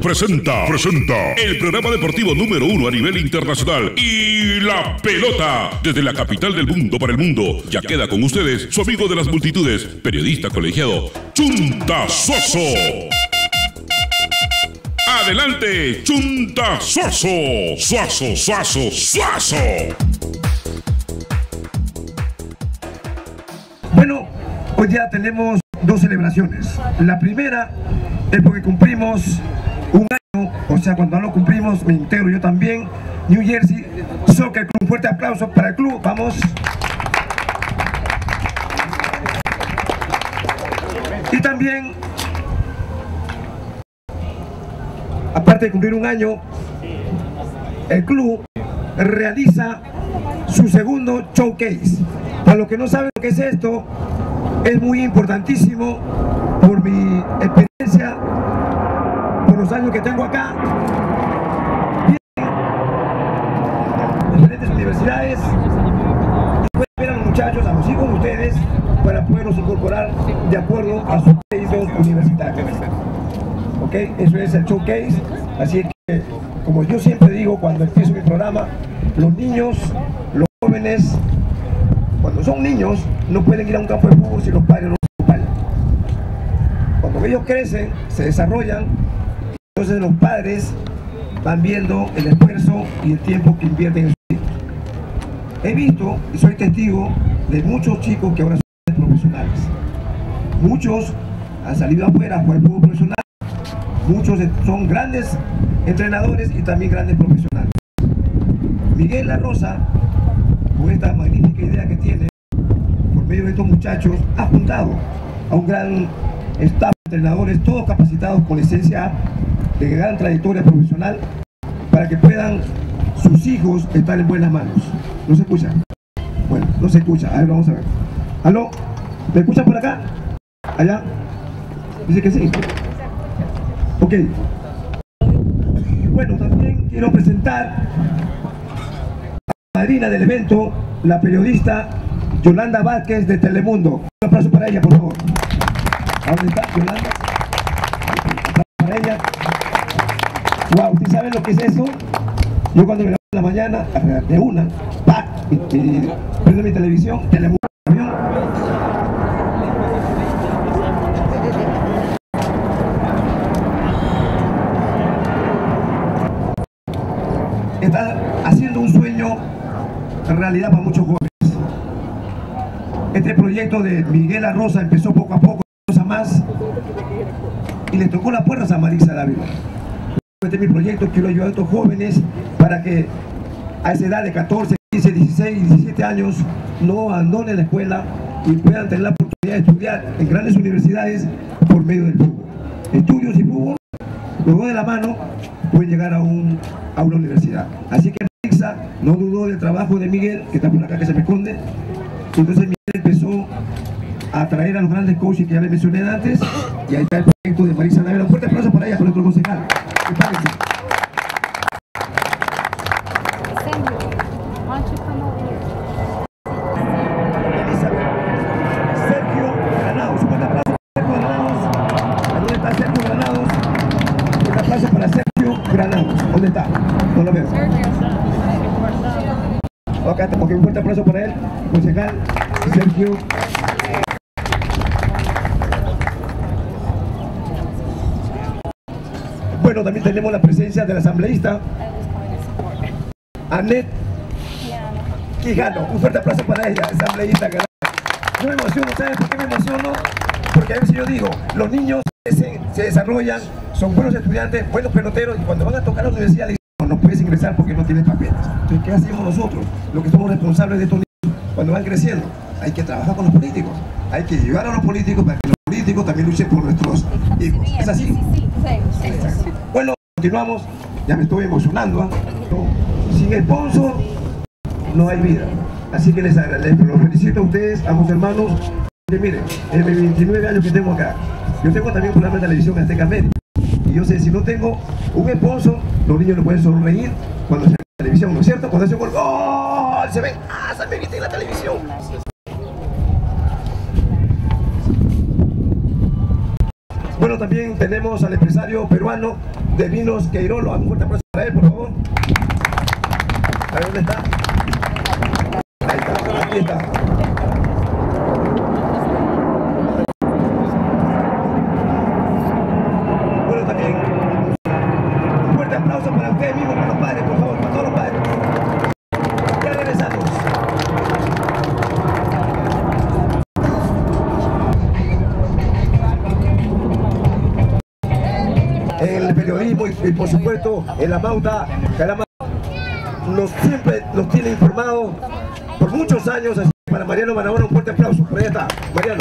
presenta el programa deportivo número 1 a nivel internacional y la pelota desde la capital del mundo para el mundo. Ya queda con ustedes su amigo de las multitudes, periodista colegiado Chunta Suazo. Adelante, Chunta Suazo. Suazo. Bueno, hoy día tenemos dos celebraciones. La primera es porque cumplimos un año, o sea, cuando lo cumplimos, me integro yo también, New Jersey Soccer Club. Un fuerte aplauso para el club, vamos. Y también, aparte de cumplir un año, el club realiza su segundo showcase. Para los que no saben lo que es esto, es muy importantísimo por mi experiencia, por los años que tengo acá. Vienen diferentes universidades y pueden ver a los muchachos, a los hijos de ustedes, para poderlos incorporar de acuerdo a sus créditos universitarios. ¿Ok? Eso es el showcase. Así que, como yo siempre digo cuando empiezo mi programa, los niños, los jóvenes, cuando son niños, no pueden ir a un campo de fútbol si los padres no los acompañan. Cuando ellos crecen, se desarrollan, entonces los padres van viendo el esfuerzo y el tiempo que invierten en sus hijos. He visto y soy testigo de muchos chicos que ahora son profesionales. Muchos han salido afuera por el fútbol profesional. Muchos son grandes entrenadores y también grandes profesionales. Miguel La Rosa, con esta magnífica idea que tiene, por medio de estos muchachos, ha juntado a un gran staff de entrenadores, todos capacitados con licencia de gran trayectoria profesional, para que puedan sus hijos estar en buenas manos. ¿No se escucha? Bueno, no se escucha. A ver, vamos a ver. ¿Aló? ¿Me escuchan por acá? ¿Allá? Dice que sí. Ok. Bueno, también quiero presentar a la madrina del evento, la periodista Yolanda Vázquez de Telemundo. Un aplauso para ella, por favor. ¿A dónde está Yolanda? Un aplauso para ella. Wow, ¿usted sabe lo que es eso? Yo cuando me levanto en la mañana, de una, ¡pac! Y prendo mi televisión, Telemundo. Está haciendo un sueño en realidad para muchos jóvenes. Este proyecto de Miguel La Rosa empezó poco a poco, cosa más, y le tocó la puerta a Marisa Dávila. Este es mi proyecto, quiero ayudar a estos jóvenes para que a esa edad de 14, 15, 16, 17 años no abandonen la escuela y puedan tener la oportunidad de estudiar en grandes universidades por medio del fútbol. Estudios y fútbol, los dos de la mano, pueden llegar a una universidad. Así que Marisa no dudó del trabajo de Miguel, que está por acá, que se me esconde. Entonces Miguel empezó a traer a los grandes coaches que ya les mencioné antes, y ahí está el proyecto de Marisa Dávila. Un fuerte aplauso para ella, para nuestro concejal. Sergio Granados, un fuerte aplauso para Sergio Granados. ¿Dónde está Sergio Granados? Un aplauso para Sergio Granados. ¿Dónde está? No lo veo. Acá, ok, un fuerte aplauso para él, concejal Sergio. Bueno, también tenemos la presencia de la asambleísta Anet Quijano. Un fuerte aplauso para ella, asambleísta. Yo me emociono, ¿saben por qué me emociono? Porque a veces yo digo, los niños se desarrollan, son buenos estudiantes, buenos peloteros, y cuando van a tocar la universidad les dicen, no puedes ingresar porque no tienes papeles. Entonces, ¿qué hacemos nosotros? Los que somos responsables de estos niños cuando van creciendo. Hay que trabajar con los políticos, hay que ayudar a los políticos para que los políticos también luchen por nuestros hijos. ¿Es así? Bueno, continuamos. Ya me estoy emocionando, ¿eh? Sin sponsor no hay vida. Así que les agradezco, los felicito a ustedes, a mis hermanos. Miren, en mis 29 años que tengo acá, yo tengo también un programa de televisión Azteca Media. Y yo sé, si no tengo un sponsor, los niños no pueden sonreír cuando se ve en la televisión, ¿no es cierto? Cuando hace un gol, ¡oh! Se ven, ¡ah! Se me viste en la televisión. Bueno, Bueno, también tenemos al empresario peruano de vinos Queirolo. Un fuerte aplauso para él, por favor. A ver, ¿dónde está? Ahí está, aquí está. Bueno, también un fuerte aplauso para ustedes mismos, para los padres, por favor, para todos los padres. Ya regresamos. En el periodismo y por supuesto en la Mauta, Calama siempre nos tiene informados por muchos años. Así que para Mariano Barahona un fuerte aplauso. Por ahí está, Mariano.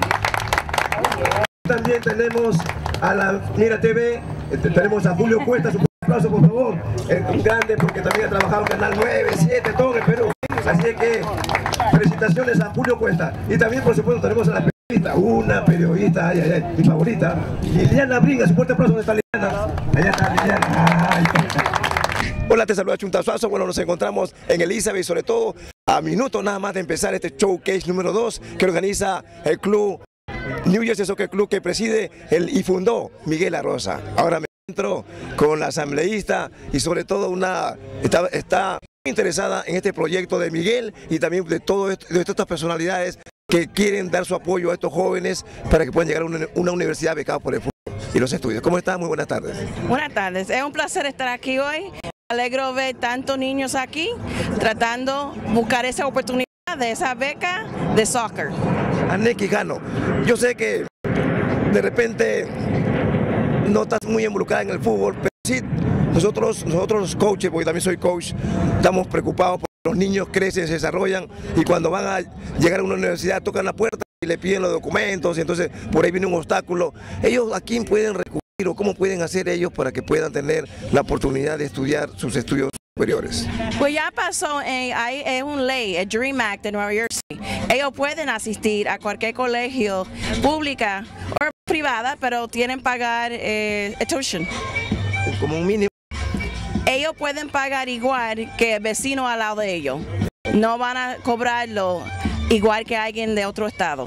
También tenemos a la Mira TV, tenemos a Julio Cuesta, un fuerte aplauso por favor. Un grande porque también ha trabajado en Canal 9, 7, todo en el Perú. Así que felicitaciones a Julio Cuesta. Y también por supuesto tenemos a la una periodista, mi favorita, Liliana Bringas. Un fuerte aplauso. ¿Dónde está Liliana? Allá está Liliana. Ay. Hola, te saluda Chunta Suazo. Bueno, nos encontramos en Elizabeth, sobre todo a minutos nada más de empezar este showcase número 2 que organiza el club New Jersey Soccer Club, que preside y fundó Miguel Arroza. Ahora me encuentro con la asambleísta y sobre todo está muy interesada en este proyecto de Miguel y también de todas estas personalidades que quieren dar su apoyo a estos jóvenes para que puedan llegar a una universidad becada por el fútbol y los estudios. ¿Cómo están? Muy buenas tardes. Buenas tardes. Es un placer estar aquí hoy. Me alegro ver tantos niños aquí tratando de buscar esa oportunidad de esa beca de soccer. Ané Quijano, yo sé que de repente no estás muy involucrada en el fútbol, pero sí, nosotros los coaches, porque también soy coach, estamos preocupados porque los niños crecen, se desarrollan y cuando van a llegar a una universidad tocan la puerta y le piden los documentos y entonces por ahí viene un obstáculo. ¿Ellos a quién pueden recurrir o cómo pueden hacer ellos para que puedan tener la oportunidad de estudiar sus estudios superiores? Pues ya pasó, es una ley, el Dream Act de Nueva Jersey. Ellos pueden asistir a cualquier colegio pública o privada, pero tienen que pagar tuition. Como un mínimo. Ellos pueden pagar igual que el vecino al lado de ellos. No van a cobrarlo igual que alguien de otro estado.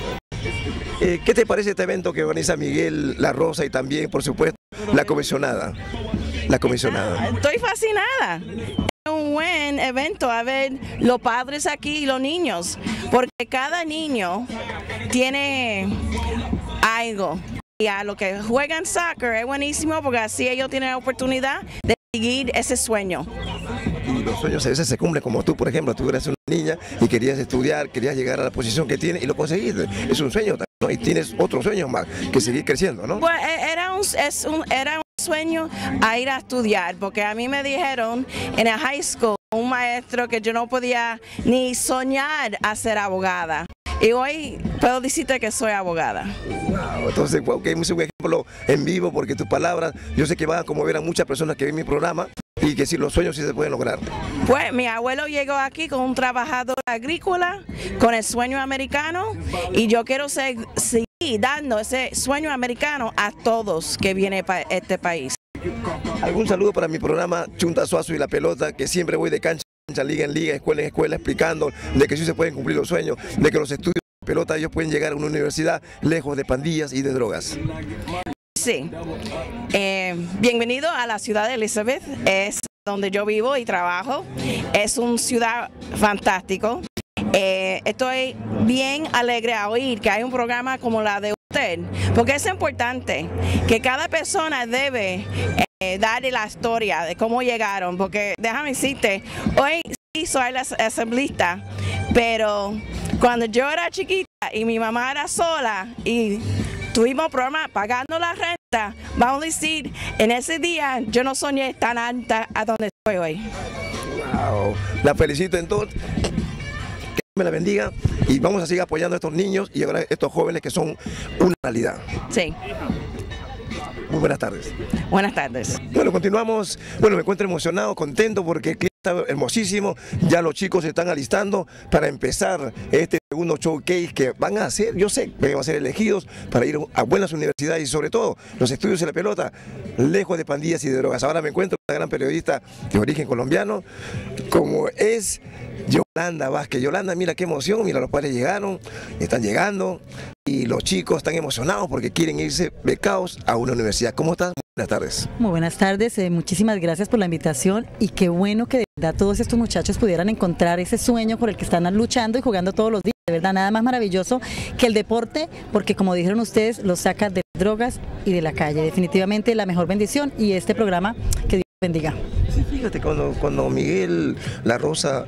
¿Qué te parece este evento que organiza Miguel La Rosa y también, por supuesto, la comisionada? Estoy fascinada. Es un buen evento a ver los padres aquí y los niños, porque cada niño tiene algo. Y a los que juegan soccer es buenísimo porque así ellos tienen la oportunidad de seguir ese sueño. Y los sueños a veces se cumplen, como tú, por ejemplo, tú eres una niña y querías estudiar, querías llegar a la posición que tienes y lo conseguiste. Es un sueño también, ¿no? Y tienes otros sueños más, que seguir creciendo, ¿no? Pues era un sueño a ir a estudiar, porque a mí me dijeron en el high school, un maestro, que yo no podía ni soñar a ser abogada. Y hoy puedo decirte que soy abogada. Wow, entonces, wow, que es un ejemplo en vivo, porque tus palabras, yo sé que van a conmover a muchas personas que ven mi programa y que si los sueños sí se pueden lograr. Pues mi abuelo llegó aquí con un trabajador agrícola, con el sueño americano, y yo quiero seguir dando ese sueño americano a todos que vienen para este país. ¿Algún saludo para mi programa Chunta Suazo y la Pelota, que siempre voy de cancha en cancha, liga en liga, escuela en escuela, explicando de que sí se pueden cumplir los sueños, de que los estudios de pelota ellos pueden llegar a una universidad lejos de pandillas y de drogas? Sí. Bienvenido a la ciudad de Elizabeth, es donde yo vivo y trabajo. Es una ciudad fantástico. Estoy bien alegre a oír que hay un programa como la de usted, porque es importante que cada persona debe darle la historia de cómo llegaron, porque déjame decirte, hoy sí soy la asambleísta, pero cuando yo era chiquita y mi mamá era sola y tuvimos problemas pagando la renta, vamos a decir, en ese día yo no soñé tan alta a donde estoy hoy. Wow, la felicito entonces. Que me la bendiga y vamos a seguir apoyando a estos niños y ahora a estos jóvenes que son una realidad. Sí. Muy buenas tardes. Buenas tardes. Bueno, continuamos. Bueno, me encuentro emocionado, contento porque el clima está hermosísimo. Ya los chicos se están alistando para empezar este segundo showcase que van a hacer, yo sé que van a ser elegidos para ir a buenas universidades y sobre todo los estudios de la pelota, lejos de pandillas y de drogas. Ahora me encuentro con una gran periodista de origen colombiano, como es Yolanda Vázquez. Yolanda, mira qué emoción, mira, los padres llegaron, están llegando y y los chicos están emocionados porque quieren irse becados a una universidad. ¿Cómo estás? Buenas tardes. Muy buenas tardes, muchísimas gracias por la invitación y qué bueno que de verdad todos estos muchachos pudieran encontrar ese sueño por el que están luchando y jugando todos los días. De verdad, nada más maravilloso que el deporte, porque como dijeron ustedes, los saca de las drogas y de la calle. Definitivamente la mejor bendición y este programa, que Dios bendiga. Sí, fíjate, cuando Miguel La Rosa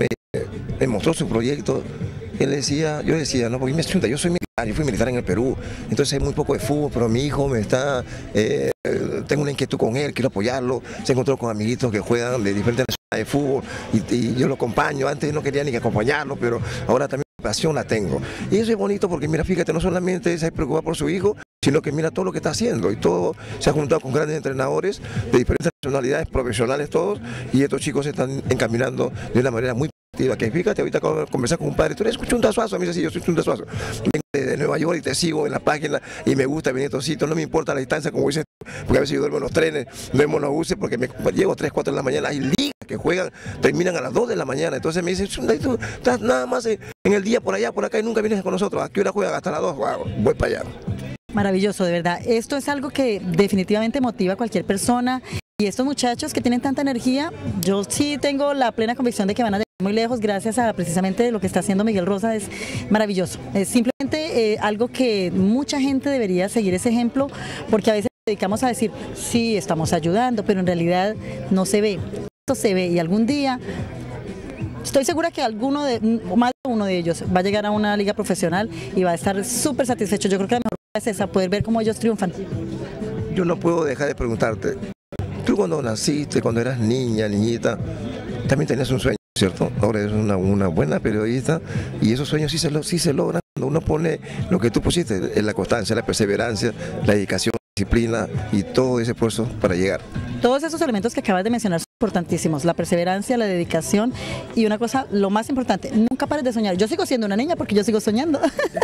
me mostró su proyecto, él decía, yo decía, no, porque me chunta, yo soy militar, yo fui militar en el Perú, entonces hay muy poco de fútbol, pero mi hijo me está, tengo una inquietud con él, quiero apoyarlo, se encontró con amiguitos que juegan de diferentes nacionalidades de fútbol y yo lo acompaño, antes no quería ni que acompañarlo, pero ahora también la pasión la tengo. Y eso es bonito porque mira, fíjate, no solamente se preocupa por su hijo, sino que mira todo lo que está haciendo y todo se ha juntado con grandes entrenadores de diferentes nacionalidades, profesionales todos, y estos chicos se están encaminando de una manera muy positiva. Que fíjate, ahorita acabo de conversar con un padre, tú eres Chunta Suazo, a mí dice, sí, yo soy Chunta Suazo, vengo de Nueva York y te sigo en la página y me gusta venir a estos sitios, no me importa la distancia, como dices, porque a veces yo duermo en los trenes, duermo en los buses porque llego 3, 4 de la mañana, hay ligas que juegan, terminan a las 2 de la mañana, entonces me dicen, Chunta, tú estás nada más en el día por allá, por acá y nunca vienes con nosotros, ¿a qué hora juegan? Hasta las 2, wow, voy para allá. Maravilloso, de verdad. Esto es algo que definitivamente motiva a cualquier persona y estos muchachos que tienen tanta energía, yo sí tengo la plena convicción de que van a llegar muy lejos gracias a precisamente lo que está haciendo Miguel Rosa. Es maravilloso, es simplemente algo que mucha gente debería seguir ese ejemplo, porque a veces nos dedicamos a decir, sí, estamos ayudando, pero en realidad no se ve, esto se ve y algún día estoy segura que más de uno de ellos va a llegar a una liga profesional y va a estar súper satisfecho. Yo creo que la mejor es esa, poder ver cómo ellos triunfan. Yo no puedo dejar de preguntarte, tú cuando naciste, cuando eras niñita, también tenías un sueño, ¿cierto? Ahora eres una buena periodista y esos sueños sí se logran cuando uno pone lo que tú pusiste, la constancia, la perseverancia, la dedicación, la disciplina y todo ese esfuerzo para llegar. Todos esos elementos que acabas de mencionar son importantísimos, la perseverancia, la dedicación y una cosa, lo más importante, nunca pares de soñar. Yo sigo siendo una niña porque yo sigo soñando,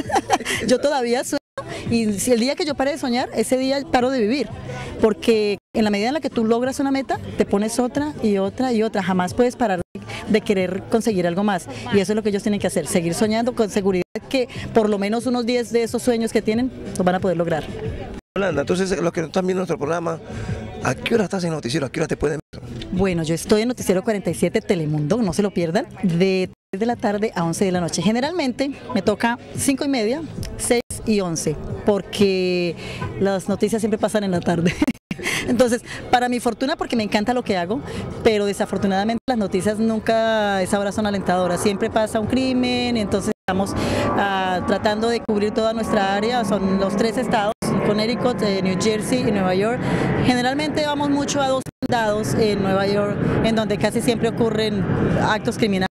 yo todavía sueño y si el día que yo pare de soñar, ese día paro de vivir, porque en la medida en la que tú logras una meta, te pones otra y otra y otra, jamás puedes parar de querer conseguir algo más y eso es lo que ellos tienen que hacer, seguir soñando con seguridad que por lo menos unos 10 de esos sueños que tienen los van a poder lograr. Yolanda, entonces los que están viendo nuestro programa, ¿a qué hora estás en el noticiero? ¿A qué hora te pueden ver? Bueno, yo estoy en Noticiero 47 Telemundo, no se lo pierdan, de 3 de la tarde a 11 de la noche. Generalmente me toca 5:30, 6 y 11, porque las noticias siempre pasan en la tarde. Entonces, para mi fortuna, porque me encanta lo que hago, pero desafortunadamente las noticias nunca a esa hora son alentadoras, siempre pasa un crimen, entonces estamos tratando de cubrir toda nuestra área, son los 3 estados, Connecticut, New Jersey y Nueva York. Generalmente vamos mucho a 2 condados en Nueva York, en donde casi siempre ocurren actos criminales,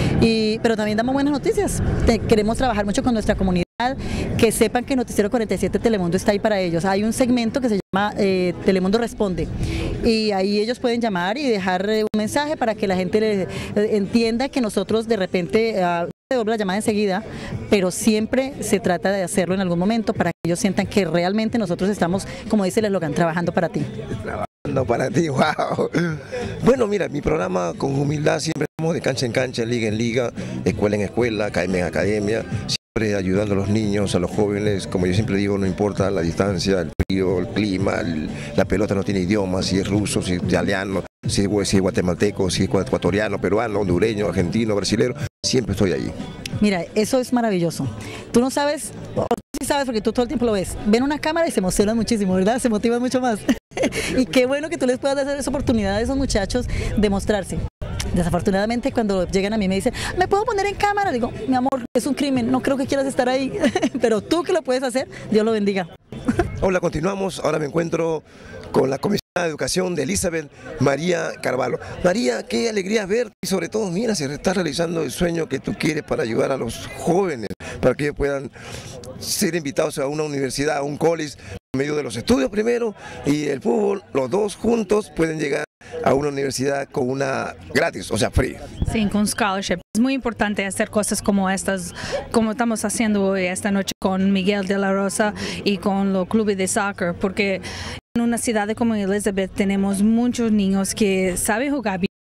pero también damos buenas noticias. Queremos trabajar mucho con nuestra comunidad, que sepan que Noticiero 47 Telemundo está ahí para ellos. Hay un segmento que se llama Telemundo Responde y ahí ellos pueden llamar y dejar un mensaje para que la gente entienda que nosotros de repente devuelve la llamada enseguida, pero siempre se trata de hacerlo en algún momento para que ellos sientan que realmente nosotros estamos, como dice el eslogan, trabajando para ti. Trabajando para ti, wow. Bueno, mira, mi programa con humildad siempre estamos de cancha en cancha, liga en liga, escuela en escuela, academia en academia, siempre ayudando a los niños, a los jóvenes, como yo siempre digo, no importa la distancia, el frío, el clima, la pelota no tiene idioma, si es ruso, si es italiano, si es guatemalteco, si es ecuatoriano, peruano, hondureño, argentino, brasilero, siempre estoy allí. Mira, eso es maravilloso. Tú no sabes, o tú sí sabes porque tú todo el tiempo lo ves, ven una cámara y se emocionan muchísimo, ¿verdad? Se motivan mucho más. Y qué bueno que tú les puedas dar esa oportunidad a esos muchachos de mostrarse. Desafortunadamente cuando llegan a mí me dicen, ¿me puedo poner en cámara? Digo, mi amor, es un crimen, no creo que quieras estar ahí, pero tú que lo puedes hacer, Dios lo bendiga. Hola, continuamos, ahora me encuentro con la comisionada de Educación de Elizabeth María Carvalho. María, qué alegría verte y sobre todo, mira, se está realizando el sueño que tú quieres para ayudar a los jóvenes, para que ellos puedan ser invitados a una universidad, a un college, en medio de los estudios primero y el fútbol, los dos juntos pueden llegar a una universidad con una gratis, o sea, free. Sí, con scholarship. Es muy importante hacer cosas como estas, como estamos haciendo hoy, esta noche con Miguel de la Rosa y con los clubes de soccer, porque en una ciudad como Elizabeth tenemos muchos niños que saben jugar bien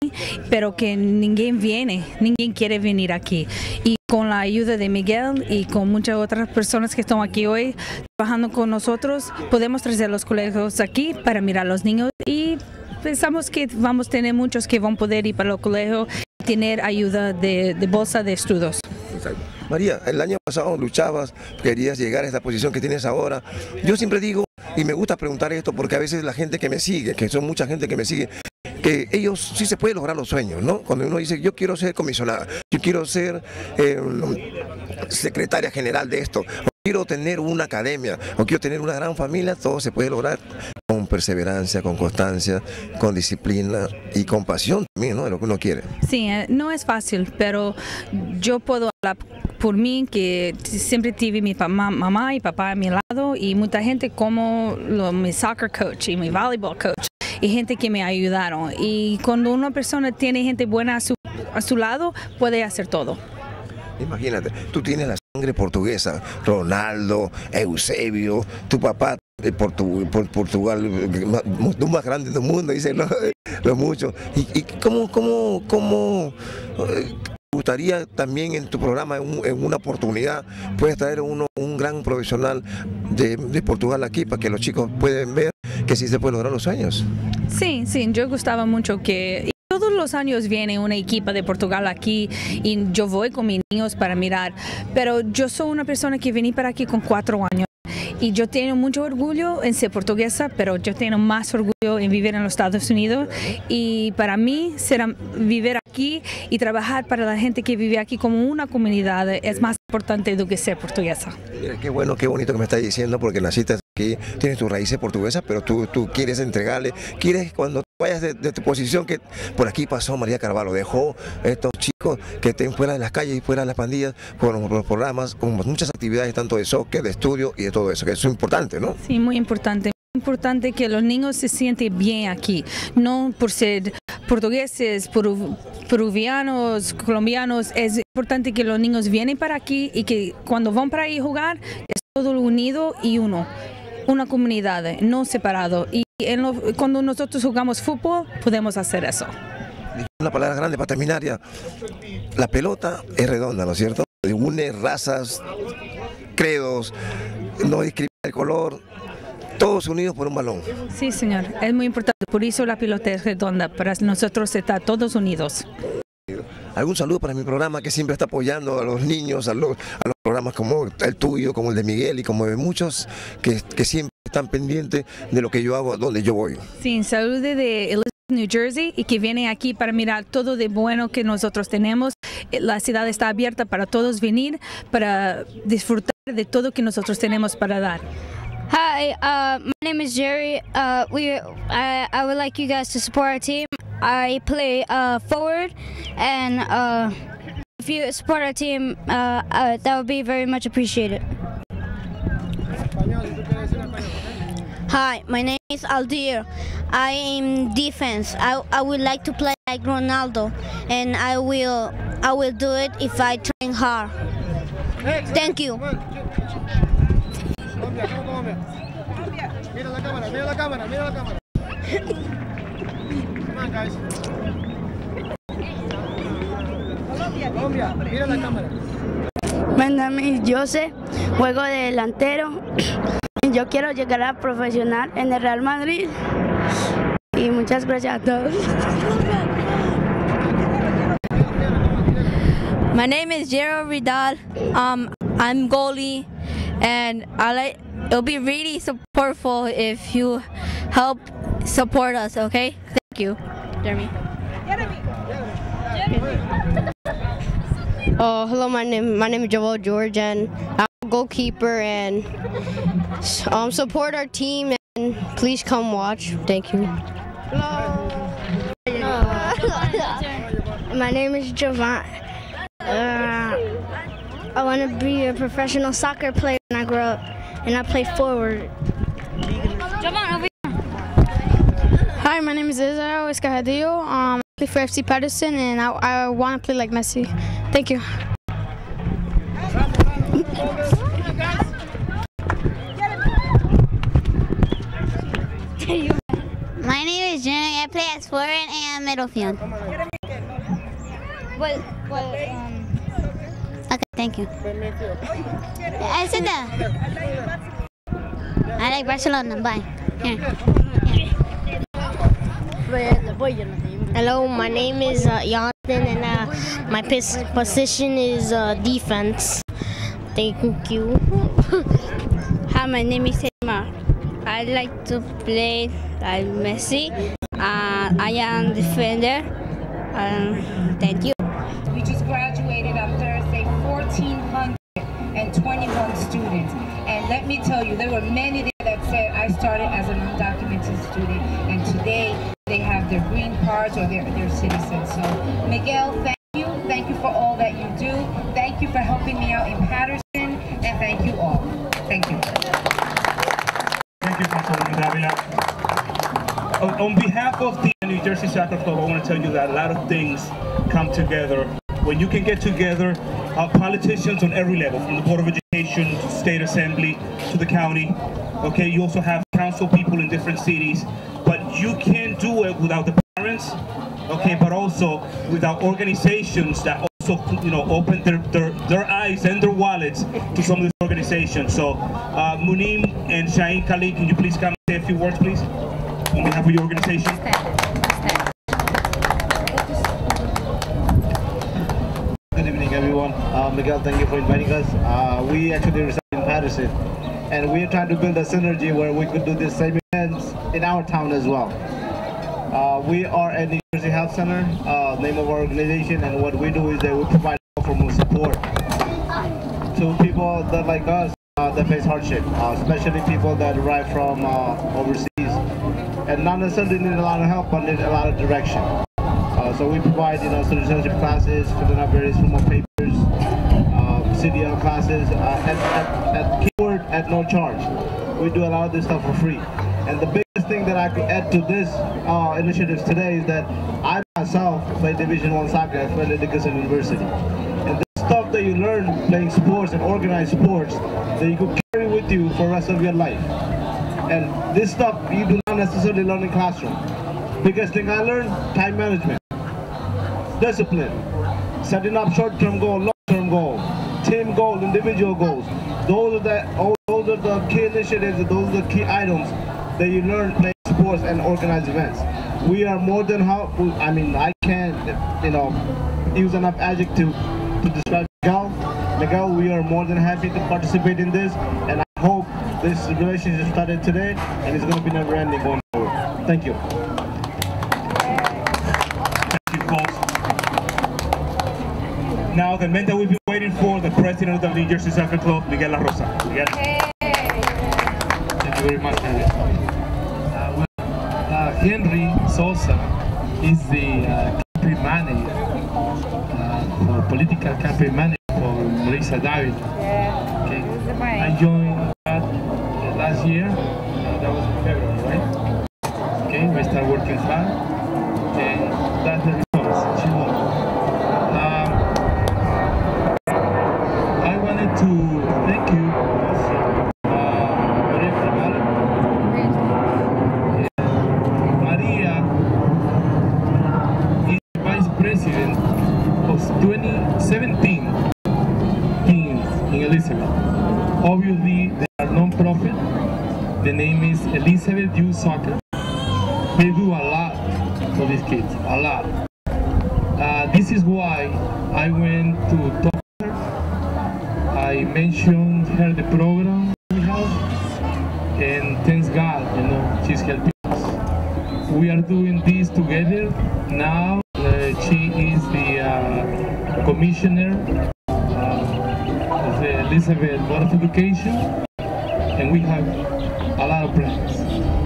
pero que ninguém quiere venir aquí. Y con la ayuda de Miguel y con muchas otras personas que están aquí hoy trabajando con nosotros, podemos traer los colegios aquí para mirar a los niños y pensamos que vamos a tener muchos que van a poder ir para el colegio y tener ayuda de bolsa de estudios. Exacto. María, el año pasado luchabas, querías llegar a esta posición que tienes ahora. Yo siempre digo, y me gusta preguntar esto porque a veces la gente que me sigue, que son mucha gente que me sigue, que ellos sí se pueden lograr los sueños, ¿no? Cuando uno dice, yo quiero ser comisionada, yo quiero ser secretaria general de esto, o quiero tener una academia, o quiero tener una gran familia, todo se puede lograr con perseverancia, con constancia, con disciplina y con pasión también, ¿no? De lo que uno quiere. Sí, no es fácil, pero yo puedo hablar por mí, que siempre tuve mi mamá y papá a mi lado y mucha gente como mi soccer coach y mi volleyball coach y gente que me ayudaron. Y cuando una persona tiene gente buena a su lado, puede hacer todo. Imagínate, tú tienes la sangre portuguesa, Ronaldo, Eusebio, tu papá de Portugal, el más grande del mundo, dicen los muchos. ¿Y cómo te gustaría también en tu programa, en una oportunidad, puedes traer un gran profesional de Portugal aquí para que los chicos puedan ver que sí se pueden lograr los sueños? Sí, yo gustaba mucho que... Todos los años viene una equipa de Portugal aquí y yo voy con mis niños para mirar, pero yo soy una persona que vení para aquí con 4 años y yo tengo mucho orgullo en ser portuguesa, pero yo tengo más orgullo en vivir en los Estados Unidos y para mí vivir aquí y trabajar para la gente que vive aquí como una comunidad es más importante de que ser portuguesa. Mira, qué bueno, qué bonito que me estás diciendo porque naciste aquí, tienes tus raíces portuguesas, pero tú quieres entregarle, quieres cuando vayas de tu posición, que por aquí pasó María Carvalho, dejó estos chicos que estén fuera de las calles y fuera de las pandillas, por los programas, con muchas actividades, tanto de soccer, de estudio y de todo eso, que eso es importante, ¿no? Sí, muy importante. Es importante que los niños se sienten bien aquí, no por ser portugueses, peruvianos, colombianos. Es importante que los niños vienen para aquí y que cuando van para ahí a jugar es todo unido y una comunidad, no separado. Y cuando nosotros jugamos fútbol podemos hacer eso. Una palabra grande para terminar ya. La pelota es redonda, ¿no es cierto? Une razas, credos, no discrimina el color. Todos unidos por un balón. Sí, señor, es muy importante, por eso la pelota es redonda, para nosotros estar todos unidos. ¿Algún saludo para mi programa que siempre está apoyando a los niños, a los programas como el tuyo, como el de Miguel y como de muchos que siempre están pendientes de lo que yo hago, donde yo voy? Sí, salude de Elizabeth, New Jersey, y que viene aquí para mirar todo de bueno que nosotros tenemos. La ciudad está abierta para todos venir, para disfrutar de todo que nosotros tenemos para dar. Hi, my name is Jerry. I would like you guys to support our team. I play forward, and if you support our team, that would be very much appreciated. Hi, my name is Aldir. I am defense. I would like to play like Ronaldo, and I will do it if I train hard. Thank you. Mira la cámara, mira la cámara, mira la cámara. Come on, guys. Colombia, mira la cámara. Mi nombre es José, juego de delantero. Yo quiero llegar a profesional en el Real Madrid. Y muchas gracias a todos. My name is Jero Vidal. I'm goalie, and it'll be really supportful if you help support us. Okay, thank you, Jeremy. Hello, my name is Joel George, and I'm a goalkeeper. And support our team, and please come watch. Thank you. Hello. My name is Jovan. I want to be a professional soccer player when I grow up, and I play forward. Hi, my name is Israel Escajadillo. I play for FC Patterson, and I want to play like Messi. Thank you. My name is Jenny. I play as forward and middle field. Okay, thank you. I said that. I like Barcelona. Bye. Here. Hello, my name is Jonathan, and my position is defense. Thank you. Hi, my name is Emma. I like to play like Messi. I am defender. Thank you. We just graduated on Thursday, 1,421 students. And let me tell you, there were many there that said, I started as an undocumented student, and today they have their green cards or their citizens. So, Miguel, thank you. Thank you for all that you do. Thank you for helping me out in Patterson, and thank you all. Thank you. Thank you, Councilwoman Davila. On behalf of the New Jersey Soccer Club, I want to tell you that a lot of things come together. When you can get together, politicians on every level, from the Board of Education to State Assembly to the county, okay, you also have council people in different cities, but you can't do it without the parents, okay, but also without organizations that also, you know, open their eyes and their wallets to some of these organizations. So, Munim and Shahin Kali, can you please come and say a few words, please, on behalf of your organization? Good evening, everyone. Miguel, thank you for inviting us. We actually reside in Patterson, and we are trying to build a synergy where we could do the same events in our town as well. We are a New Jersey Health Center, name of our organization, and what we do is that we provide formal support to people that like us that face hardship, especially people that arrive from overseas and not necessarily need a lot of help, but need a lot of direction. So we provide, you know, citizenship classes, filling out various formal papers, CDL classes at keyword at no charge. We do a lot of this stuff for free. And the biggest thing that I could add to this initiatives today is that I myself play Division I soccer at Fairleigh Dickinson University. And the stuff that you learn playing sports and organized sports that you could carry with you for the rest of your life. And this stuff you do not necessarily learn in classroom. Biggest thing I learned, time management, discipline, setting up short-term goal, long-term goal, team goal, individual goals. Those are the key initiatives, those are the key items that you learn playing sports and organized events. We are more than helpful. I mean, I can't, you know, use enough adjective to describe Miguel, we are more than happy to participate in this, and I hope this relationship started today and it's going to be never ending going forward. Thank you. Thank you, folks. Now, the man that we've been waiting for, the president of the New Jersey Soccer Club, Miguel La Rosa. Miguel. Thank you very much, Henry. Henry Sosa is the campaign manager, for political campaign manager for Marisa Davila. Okay. I joined that last year. That was in February, right? Okay, we started working hard, and that's the response. She won. I wanted to thank you also, Maria is vice president of 2017 teams in Elizabeth. Obviously, they are non-profit. The name is Elizabeth Youth Soccer. They do a lot for these kids, a lot. This is why I went to talk to her. I mentioned her the program we have, and thanks God, you know, she's helping us. We are doing this together. Now she is the commissioner of the Elizabeth Board of Education, and we have a lot of plans.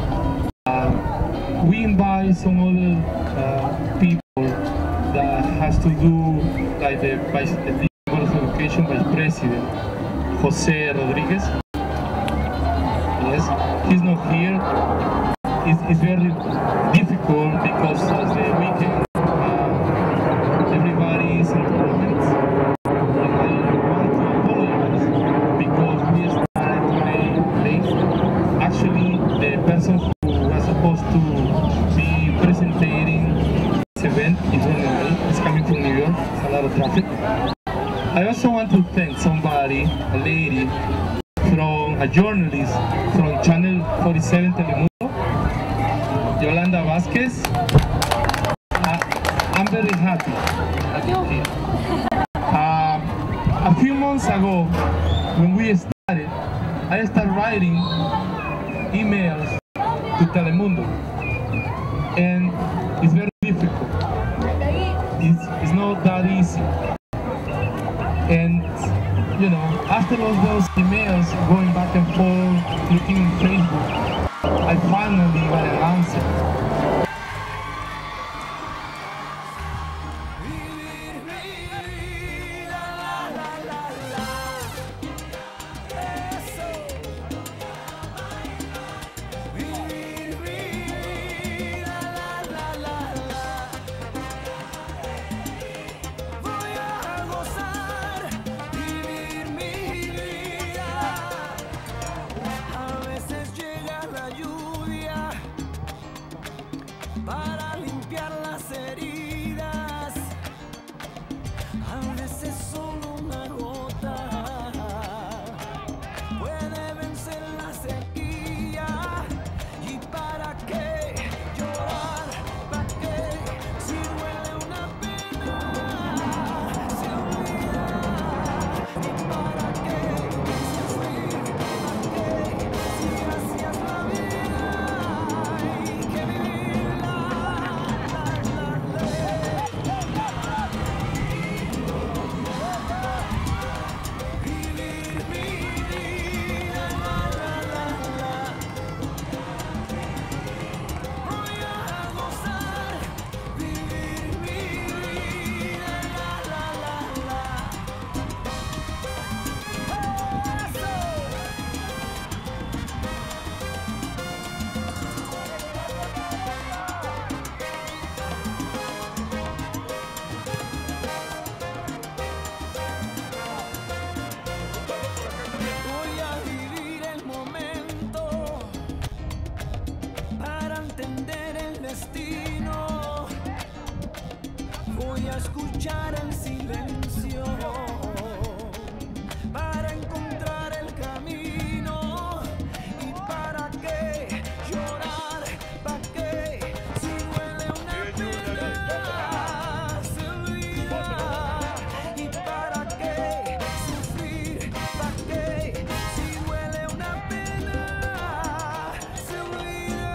We invite some other people that has to do, like the Board of Education Vice President, Jose Rodriguez. Yes, he's not here. It's very difficult because of the weekend. Everybody is in tournaments. And I want to apologize because we started today late. Actually, the person who was supposed to non-profit. I also want to thank somebody, a lady, a journalist from Channel 47 Telemundo, Yolanda Vasquez. I'm very happy. A few months ago, when we started, I started writing emails to Telemundo, and it's very difficult. It's not that easy. And you know, after those emails going back and forth, looking in Facebook, I finally got an answer. Escuchar en silencio para encontrar el camino. ¿Y para qué llorar? ¿Para qué? Si duele una pena se olvida. ¿Y para qué sufrir? ¿Para qué? Si duele una pena se olvida.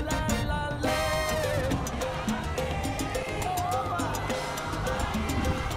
La, la, la.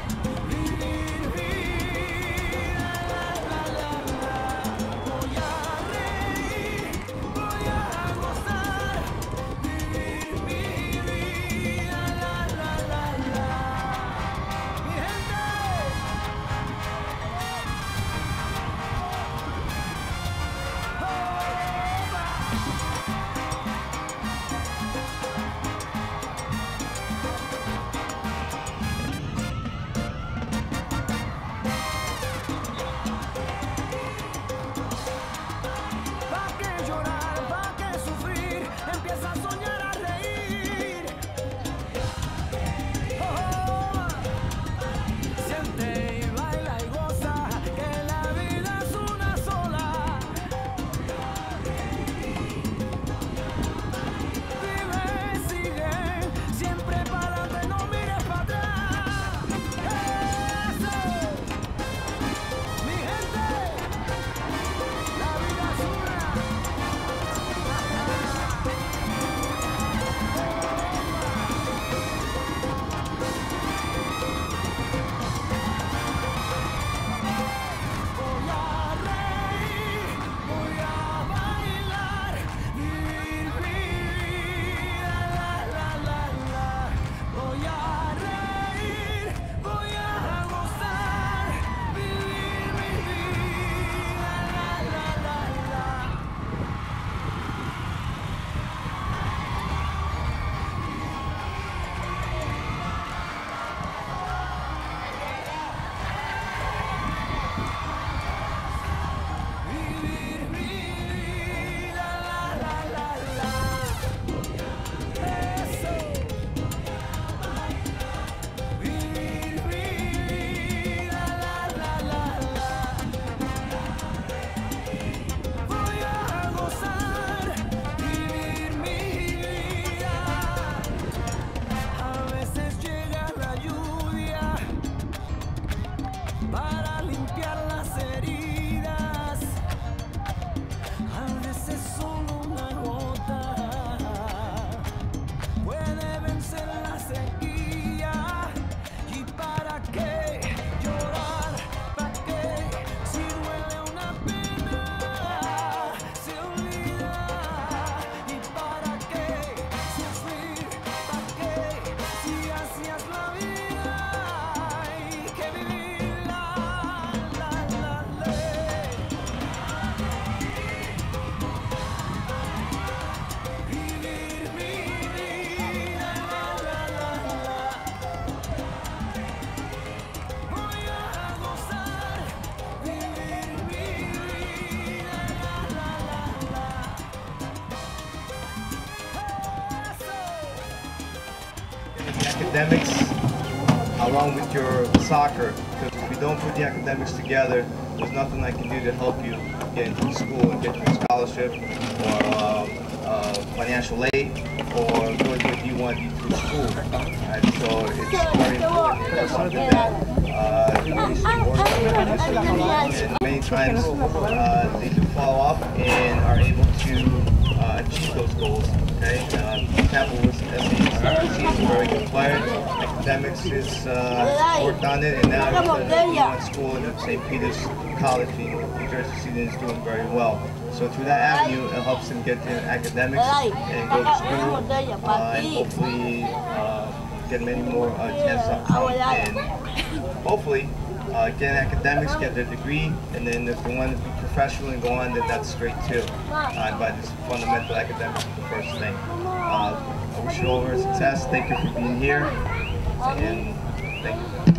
academics along with your soccer, because if you don't put the academics together, there's nothing I can do to help you get into school and get your scholarship or financial aid or go to what you want to do through school. Right? So it's very important. That's something that needs to work on. And many times they do follow up and are able to achieve those goals. Okay, Campbell was a very good player. Academics is worked on it, and now he went to school at St. Peter's College in New Jersey City and is doing very well. So through that avenue, it helps him get to academics and go to school, and hopefully get many more chances of coming and hopefully get academics, get their degree, and then if they want to be professional and go on, then that's great too. But it's fundamental academics is the first thing. I wish you all very success. Thank you for being here, and thank you.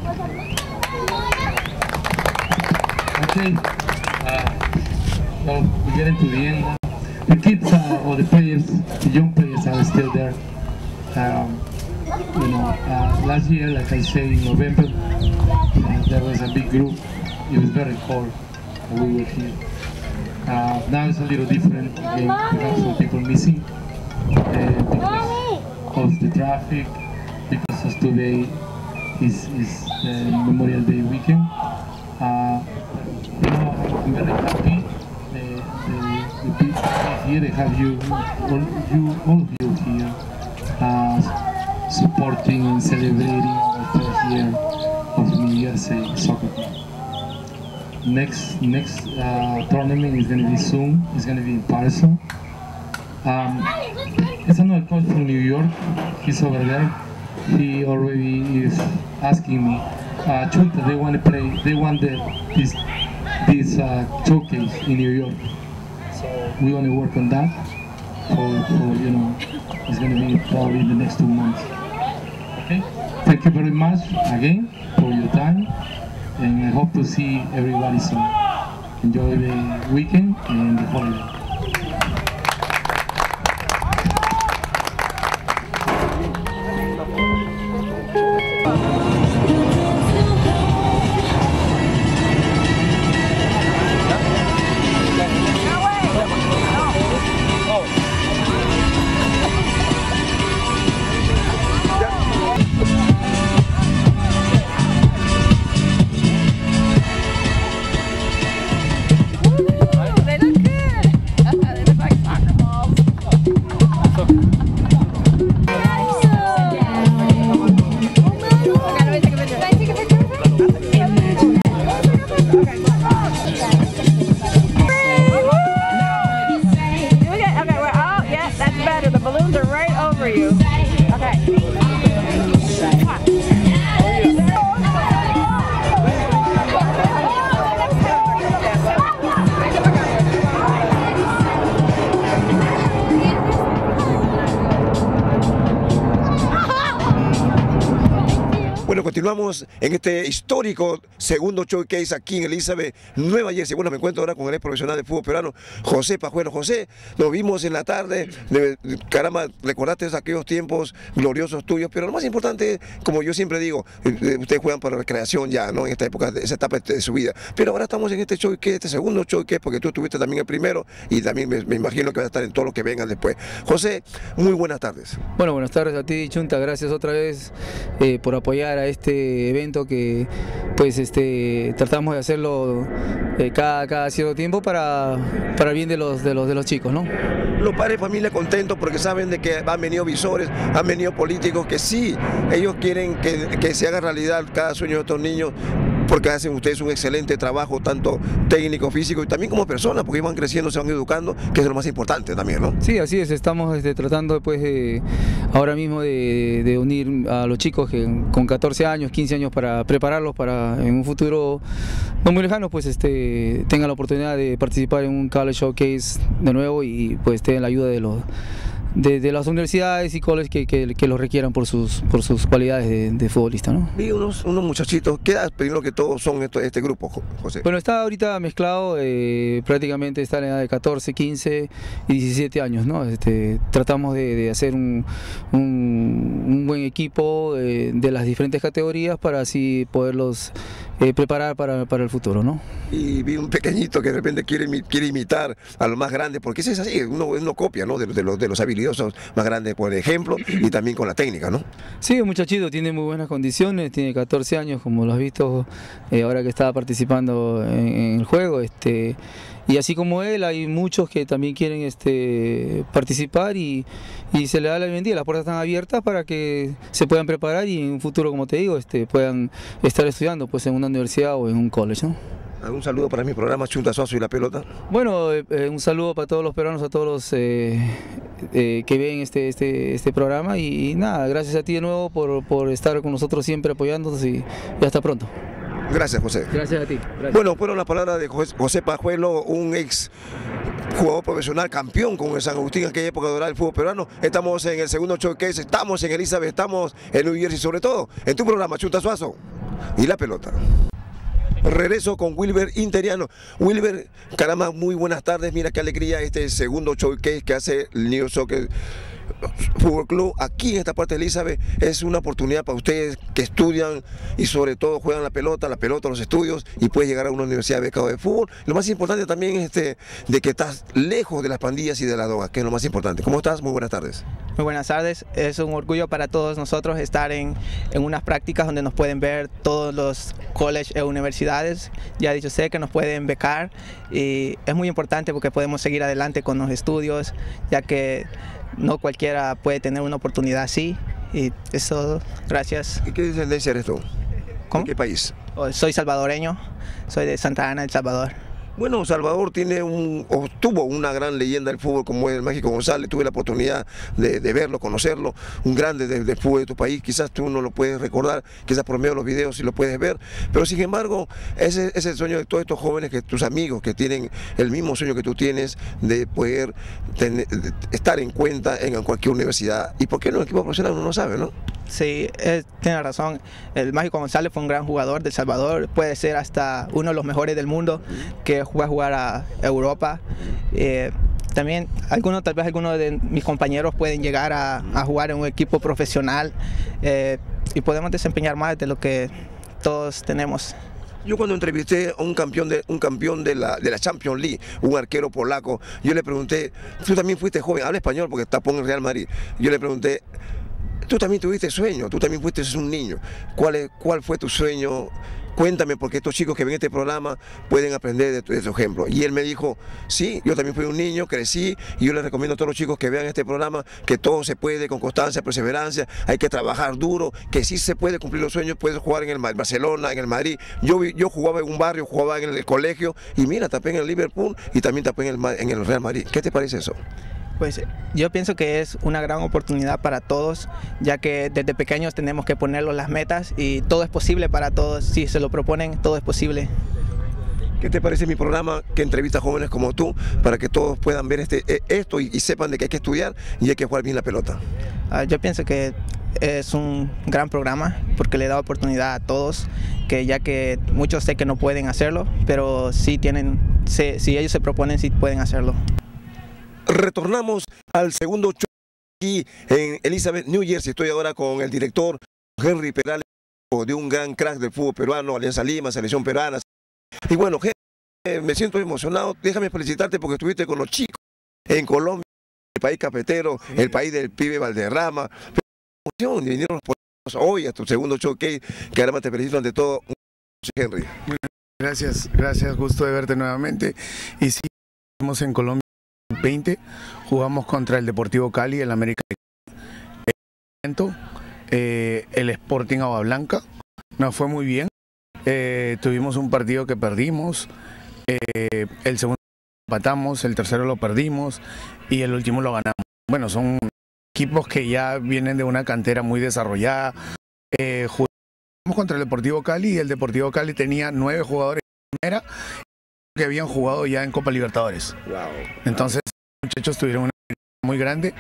Okay, well, we're getting to the end. The kids or the players, the young players are still there. You know, last year, like I said, in November, there was a big group. It was very cold. We were here. Now it's a little different. Again, we have some people missing because of the traffic. Because of today is Memorial Day weekend. You know, I'm very happy. The people here, they have you, all of you here, supporting and celebrating our first year of New Jersey Soccer Club. Next tournament is going to be soon. It's going to be in Patterson. It's another coach from New York. He's over there. He already is asking me, Chunta, they want to play. They want this showcase in New York. So we're going to work on that. For you know, it's going to be probably in the next 2 months. Okay. Thank you very much again for your time, and I hope to see everybody soon. Enjoy the weekend and the holiday. Bueno, continuamos en este histórico segundo showcase aquí en Elizabeth, Nueva Jersey. Bueno, me encuentro ahora con el ex profesional de fútbol peruano, José Pajuelo. José, nos vimos en la tarde, caramba, recordaste aquellos tiempos gloriosos tuyos, pero lo más importante, como yo siempre digo, ustedes juegan para recreación ya, ¿no? En esta época, esa etapa de su vida. Pero ahora estamos en este showcase, este segundo showcase, porque tú estuviste también el primero y también me imagino que vas a estar en todo lo que vengan después. José, muy buenas tardes. Bueno, buenas tardes a ti, Chunta, gracias otra vez por apoyar a este evento que pues tratamos de hacerlo cada cierto tiempo para el bien de los chicos, ¿no? Los padres de familia contentos porque saben de que han venido visores, han venido políticos que sí, ellos quieren que se haga realidad cada sueño de estos niños, porque hacen ustedes un excelente trabajo, tanto técnico, físico y también como personas, porque van creciendo, se van educando, que es lo más importante también, ¿no? Sí, así es, estamos tratando pues, ahora mismo de unir a los chicos que con 14 años, 15 años para prepararlos para en un futuro no muy lejano, pues tengan la oportunidad de participar en un College Showcase de nuevo y pues tengan la ayuda de las universidades y colegios que lo requieran por sus cualidades de futbolista, ¿no? Vi unos muchachitos, ¿qué edad primero que todo son este grupo, José? Bueno, está ahorita mezclado, prácticamente está en la edad de 14, 15 y 17 años, ¿no? Tratamos de hacer un buen equipo de las diferentes categorías para así poderlos preparar para el futuro, ¿no? Y vi un pequeñito que de repente quiere imitar a los más grandes, porque ese es así, uno copia, ¿no? de los habilidosos más grandes, por ejemplo, y también con la técnica, ¿no? Sí, un muchachito, tiene muy buenas condiciones, tiene 14 años, como lo has visto ahora que estaba participando en el juego, y así como él, hay muchos que también quieren participar y se le da la bienvenida, las puertas están abiertas para que se puedan preparar y en un futuro, como te digo, puedan estar estudiando pues en una universidad o en un college, ¿no? ¿Algún saludo para mi programa Chunta Suazo y la pelota? Bueno, un saludo para todos los peruanos, a todos los que ven este programa y nada, gracias a ti de nuevo por estar con nosotros siempre apoyándonos y hasta pronto. Gracias, José. Gracias a ti. Gracias. Bueno, fueron las palabras de José Pajuelo, un ex jugador profesional, campeón con el San Agustín en aquella época dorada del fútbol peruano. Estamos en el segundo showcase, estamos en Elizabeth, estamos en New Jersey, sobre todo en tu programa Chunta Suazo y la pelota. Regreso con Wilber Interiano. Wilber, caramba, muy buenas tardes. Mira qué alegría este segundo showcase que hace el New Soccer Fútbol Club aquí en esta parte de Elizabeth. Es una oportunidad para ustedes que estudian y sobre todo juegan la pelota, los estudios y puedes llegar a una universidad becado de fútbol. Lo más importante también es de que estás lejos de las pandillas y de la droga, que es lo más importante. ¿Cómo estás? Muy buenas tardes. Muy buenas tardes. Es un orgullo para todos nosotros estar en unas prácticas donde nos pueden ver todos los colleges e universidades. Ya dicho sé que nos pueden becar y es muy importante porque podemos seguir adelante con los estudios, ya que no cualquiera puede tener una oportunidad así y eso, gracias. ¿Y qué descendencia eres tú? ¿Cómo? ¿De qué país? Soy salvadoreño, soy de Santa Ana, El Salvador. Bueno, Salvador tuvo una gran leyenda del fútbol como es el Mágico González. Tuve la oportunidad de verlo, conocerlo, un grande del fútbol de tu país. Quizás tú no lo puedes recordar, quizás por medio de los videos sí lo puedes ver, pero sin embargo ese es el sueño de todos estos jóvenes, tus amigos que tienen el mismo sueño que tú tienes de poder estar en cuenta en cualquier universidad. ¿Y por qué no en equipo profesional? Uno no sabe, ¿no? Sí, tiene razón. El Mágico González fue un gran jugador de El Salvador, puede ser hasta uno de los mejores del mundo que va a jugar a Europa. También tal vez algunos de mis compañeros pueden llegar a jugar en un equipo profesional y podemos desempeñar más de lo que todos tenemos. Yo cuando entrevisté a un campeón de la Champions League, un arquero polaco, yo le pregunté, tú también fuiste joven, habla español porque tapó en el Real Madrid. Yo le pregunté, tú también tuviste sueño, tú también fuiste un niño. ¿Cuál fue tu sueño? Cuéntame, porque estos chicos que ven este programa pueden aprender de tu ejemplo. Y él me dijo, sí, yo también fui un niño, crecí, y yo les recomiendo a todos los chicos que vean este programa que todo se puede con constancia, perseverancia, hay que trabajar duro, que sí se puede cumplir los sueños, puedes jugar en el Barcelona, en el Madrid. Yo jugaba en un barrio, jugaba en el colegio, y mira, tapé en el Liverpool y también tapé en el Real Madrid. ¿Qué te parece eso? Pues yo pienso que es una gran oportunidad para todos, ya que desde pequeños tenemos que ponerlos las metas y todo es posible para todos. Si se lo proponen, todo es posible. ¿Qué te parece mi programa que entrevista a jóvenes como tú para que todos puedan ver esto y sepan de que hay que estudiar y hay que jugar bien la pelota? Yo pienso que es un gran programa porque le da oportunidad a todos, ya que muchos sé que no pueden hacerlo, pero si ellos se proponen, sí pueden hacerlo. Retornamos al segundo show aquí en Elizabeth, New Jersey. Estoy ahora con el director Henry Perales, de un gran crack del fútbol peruano, Alianza Lima, selección peruana. Y bueno, Henry, me siento emocionado. Déjame felicitarte porque estuviste con los chicos en Colombia, el país cafetero, el país del pibe Valderrama. Emoción, y vinieron hoy a tu segundo showcase, que además te felicito ante todo, Henry. Gracias, gusto de verte nuevamente. Y sí, estamos en Colombia. 20 jugamos contra el Deportivo Cali, el América el Sporting Agua Blanca. Nos fue muy bien. Tuvimos un partido que perdimos, el segundo lo empatamos, el tercero lo perdimos y el último lo ganamos. Bueno, son equipos que ya vienen de una cantera muy desarrollada. Jugamos contra el Deportivo Cali y el Deportivo Cali tenía 9 jugadores en primera que habían jugado ya en Copa Libertadores. Entonces los muchachos tuvieron una muy grande.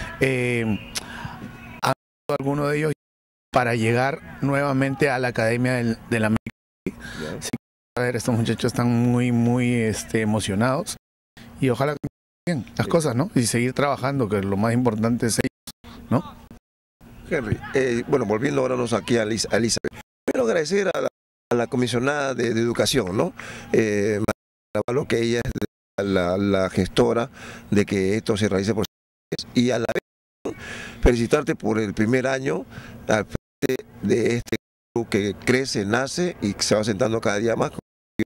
Alguno de ellos para llegar nuevamente a la Academia de la América. Sí, a ver, estos muchachos están muy emocionados y ojalá que bien las cosas, ¿no? Y seguir trabajando, que lo más importante es ellos, ¿no? Henry, bueno, volviendo ahora aquí a Elizabeth, quiero agradecer a la comisionada de educación, ¿no? Lo que ella es la gestora de que esto se realice por y a la vez felicitarte por el primer año al frente de este club que crece, nace y se va sentando cada día más.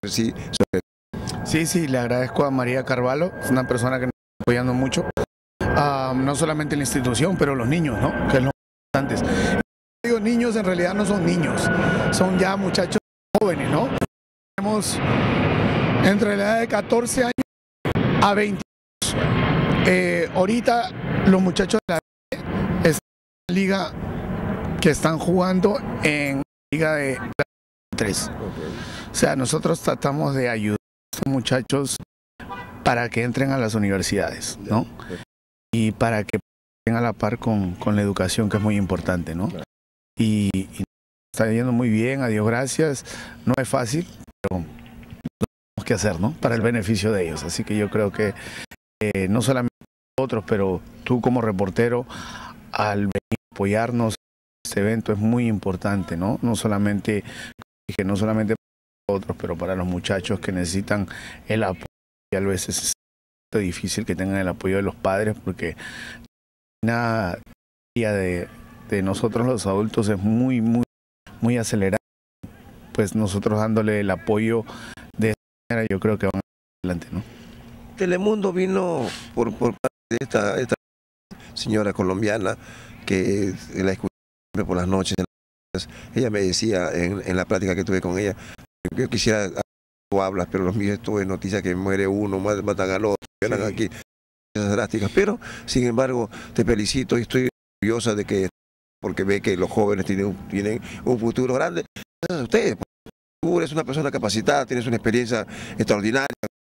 Sí, le agradezco a María Carvalho, es una persona que nos está apoyando mucho, no solamente la institución, pero los niños, ¿no? Que es lo más importante. Digo, niños en realidad no son niños, son ya muchachos jóvenes, ¿no? Tenemos entre la edad de 14 años a 20 años. Ahorita los muchachos de la es una liga que están jugando en la liga de 3. O sea, nosotros tratamos de ayudar a estos muchachos para que entren a las universidades, ¿no? Y para que estén a la par con la educación, que es muy importante, ¿no? Y está yendo muy bien, a Dios gracias. No es fácil, pero lo tenemos que hacer, ¿no? Para el beneficio de ellos. Así que yo creo que no solamente nosotros, pero tú como reportero, al venir a apoyarnos en este evento es muy importante, ¿no? No solamente para nosotros, pero para los muchachos que necesitan el apoyo. Y a veces es difícil que tengan el apoyo de los padres, porque nada de nosotros los adultos es muy acelerado. Pues nosotros dándole el apoyo de esta manera, yo creo que van adelante, ¿no? Telemundo vino por parte de esta señora colombiana que la escuché por las noches. Ella me decía en la plática que tuve con ella, yo quisiera, tú hablas, pero los míos tuve noticias que muere uno, matan al otro, sí. Aquí cosas drásticas, pero sin embargo te felicito y estoy orgullosa de que, porque ve que los jóvenes tienen un futuro grande. Gracias a ustedes, tú eres una persona capacitada, tienes una experiencia extraordinaria,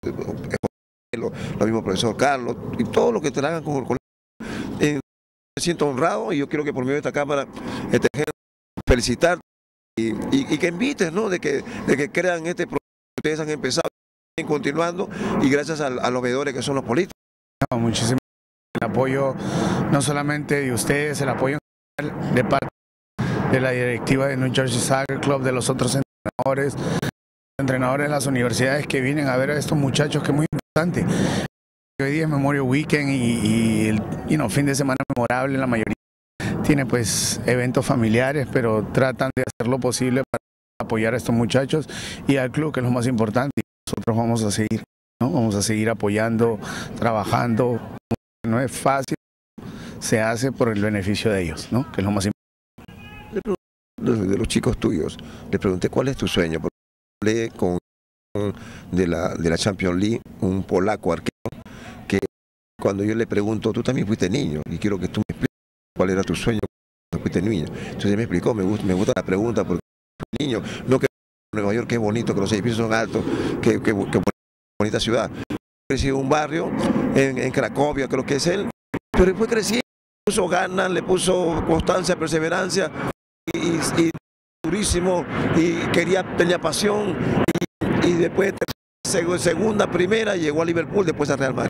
lo mismo profesor Carlos, y todo lo que te hagan con el colegio. Me siento honrado y yo quiero que por medio de esta cámara felicitar y que invites, ¿no? de que crean este proyecto que ustedes han empezado, continuando, y gracias a los veedores que son los políticos. Muchísimo el apoyo, no solamente de ustedes, el apoyo de parte de la directiva de New Jersey Soccer Club, de los otros entrenadores de las universidades que vienen a ver a estos muchachos, que es muy importante. Hoy día es Memorial Weekend y el fin de semana memorable, la mayoría tiene pues eventos familiares, pero tratan de hacer lo posible para apoyar a estos muchachos y al club, que es lo más importante. Nosotros vamos a seguir, ¿no? Vamos a seguir apoyando, trabajando. No es fácil, se hace por el beneficio de ellos, ¿no? Que es lo más importante. De los chicos tuyos, les pregunté cuál es tu sueño, porque hablé con de la Champions League, un polaco arquero, que cuando yo le pregunto, tú también fuiste niño, y quiero que tú me expliques cuál era tu sueño cuando fuiste niño. Entonces él me explicó, me gusta la pregunta, porque fui niño, no que Nueva York, que es bonito, que los edificios son altos, que bonita ciudad. Crecí en un barrio, en Cracovia, creo que es él, pero fue creciendo, le puso ganas, le puso constancia, perseverancia, y durísimo, y tenía pasión, y después segunda, primera, llegó a Liverpool, después a Real Madrid.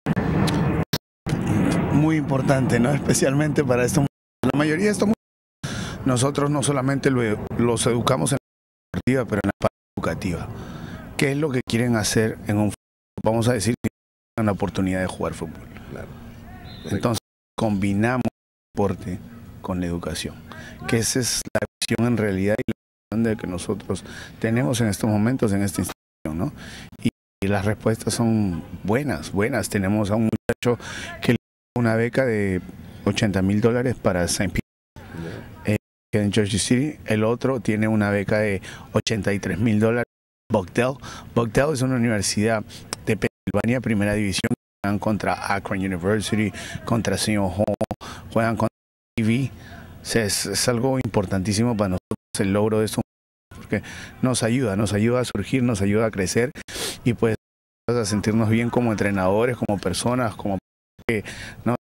Muy importante, ¿no? Especialmente para estos, la mayoría de estos, nosotros no solamente los educamos en la deportiva, pero en la parte educativa. ¿Qué es lo que quieren hacer en un fútbol? Vamos a decir que tienen la oportunidad de jugar fútbol. Claro. Entonces combinamos el deporte con la educación, que esa es la visión en realidad y la visión de que nosotros tenemos en estos momentos en esta institución, ¿no? Y las respuestas son buenas. Tenemos a un muchacho que le dio una beca de $80,000 para St. Peter en Jersey City, el otro tiene una beca de $83,000. Buckdell es una universidad de Pensilvania, primera división, juegan contra Akron University, contra Seton Hall, juegan contra TV. O sea, es algo importantísimo para nosotros el logro de esto, porque nos ayuda a surgir, nos ayuda a crecer y pues a sentirnos bien como entrenadores, como personas, como que no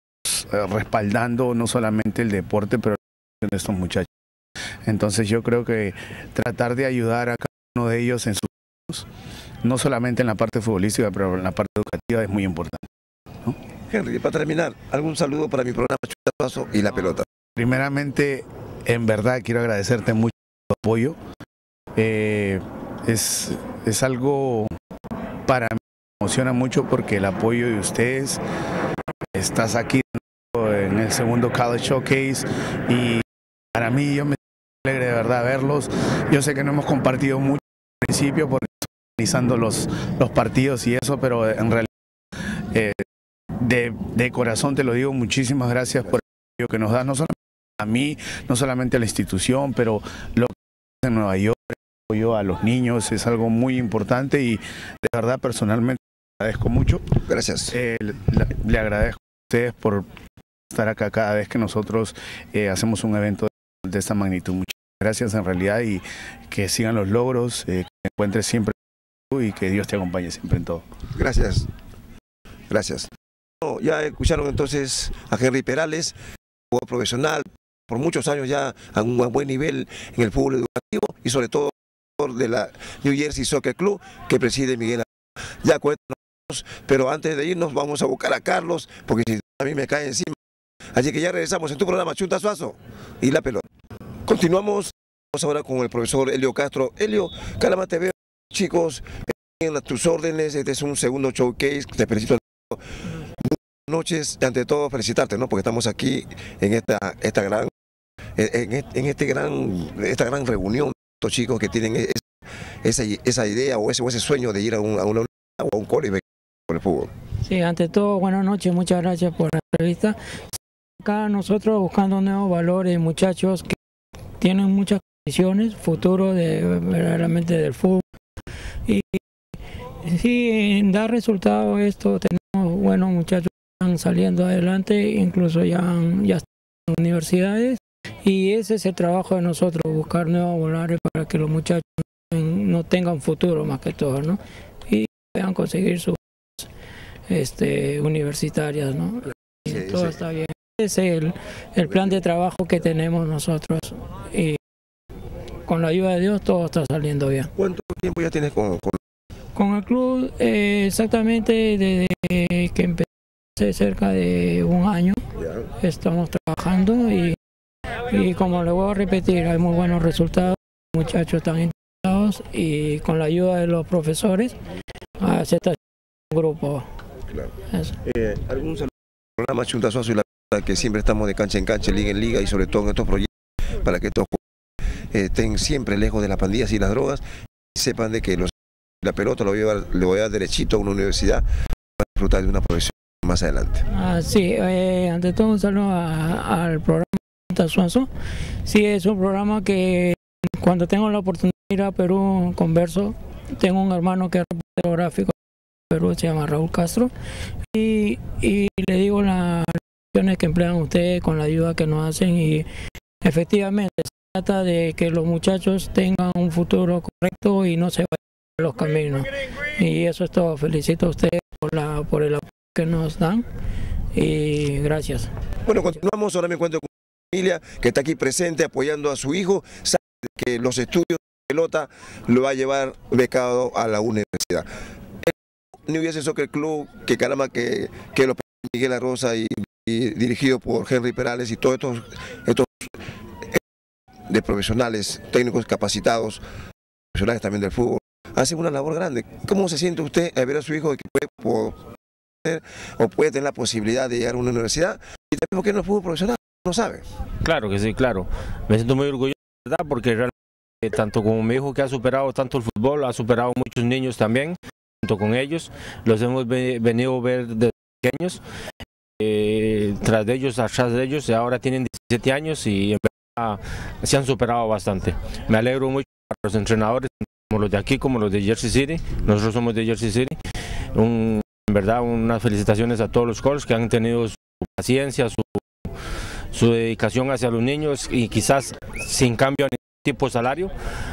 respaldando no solamente el deporte, pero de estos muchachos. Entonces yo creo que tratar de ayudar a cada uno de ellos en sus, no solamente en la parte futbolística, pero en la parte educativa es muy importante, ¿no? Henry, para terminar, algún saludo para mi programa Chutazo y la pelota. Primeramente, en verdad quiero agradecerte mucho tu apoyo. Es algo para mí me emociona mucho porque el apoyo de ustedes, estás aquí en el segundo College Showcase y para mí yo me siento alegre de verdad verlos. Yo sé que no hemos compartido mucho al principio porque estoy organizando los partidos y eso, pero en realidad de corazón te lo digo, muchísimas gracias por el apoyo que nos das, no solamente a mí, no solamente a la institución, pero lo que hace en Nueva York, el apoyo a los niños es algo muy importante y de verdad personalmente le agradezco mucho. Gracias. Le agradezco a ustedes por estar acá cada vez que nosotros hacemos un evento de esta magnitud. Muchas gracias en realidad y que sigan los logros, que te encuentres siempre y que Dios te acompañe siempre en todo. Gracias. Gracias. Ya escucharon entonces a Henry Perales, jugador profesional, por muchos años ya a un buen nivel en el fútbol educativo y sobre todo de la New Jersey Soccer Club que preside Miguel. Ya cuéntanos, pero antes de irnos vamos a buscar a Carlos porque si a mí me cae encima. Así que ya regresamos en tu programa Chutazo y la pelota. Continuamos ahora con el profesor Helio Castro. Helio, Calama te veo, chicos, en tus órdenes. Este es un segundo showcase. Te felicito. Buenas noches. Ante todo, felicitarte, ¿no? Porque estamos aquí en esta gran reunión de estos chicos que tienen esa idea o ese sueño de ir a una universidad o a un colegio con el fútbol. Sí, ante todo, buenas noches. Muchas gracias por la entrevista. Acá nosotros buscando nuevos valores, muchachos que tienen muchas condiciones, futuro verdaderamente del fútbol. Y sí, da resultado esto, tenemos buenos muchachos que están saliendo adelante, incluso ya están en universidades, y ese es el trabajo de nosotros, buscar nuevos valores para que los muchachos no tengan futuro más que todo, ¿no? Y puedan conseguir sus universitarias, ¿no? Y todo está bien. Ese es el plan de trabajo que tenemos nosotros y con la ayuda de Dios todo está saliendo bien. ¿Cuánto tiempo ya tienes con el club? Exactamente desde que empecé, cerca de un año. Estamos trabajando y como le voy a repetir, hay muy buenos resultados, los muchachos están interesados y con la ayuda de los profesores se está haciendo un grupo. Claro. ¿Algún saludo al programa Chutazo y la que siempre estamos de cancha en cancha, liga en liga y sobre todo en estos proyectos para que estos estén siempre lejos de las pandillas y las drogas y sepan de que la pelota lo voy a dar derechito a una universidad para disfrutar de una profesión más adelante? Sí, ante todo un saludo al programa Chutazo. Sí, es un programa que cuando tengo la oportunidad de ir a Perú converso. Tengo un hermano que es reportero gráfico de Perú, se llama Raúl Castro, y le digo las acciones que emplean ustedes con la ayuda que nos hacen y efectivamente se trata de que los muchachos tengan un futuro correcto y no se vayan a los caminos. Y eso es todo. Felicito a ustedes por el apoyo que nos dan y gracias. Bueno, continuamos. Ahora me encuentro con una familia que está aquí presente apoyando a su hijo. Sabe que los estudios de pelota lo va a llevar becado a la universidad. El New Jersey Soccer Club, que caramba, que lo Miguel Arroza y dirigido por Henry Perales y todos estos de profesionales, técnicos capacitados, profesionales también del fútbol, hacen una labor grande. ¿Cómo se siente usted al ver a su hijo que puede tener la posibilidad de llegar a una universidad? Y también porque no es fútbol profesional, no sabe. Claro que sí, claro. Me siento muy orgulloso, ¿verdad? Porque realmente tanto como mi hijo que ha superado tanto el fútbol, ha superado muchos niños también, junto con ellos, los hemos venido a ver desde pequeños, atrás de ellos, y ahora tienen 17 años y en verdad se han superado bastante. Me alegro mucho para los entrenadores, como los de aquí, como los de Jersey City. Nosotros somos de Jersey City. En verdad, unas felicitaciones a todos los coaches que han tenido su paciencia, su dedicación hacia los niños y quizás sin cambio a ningún tipo de salario,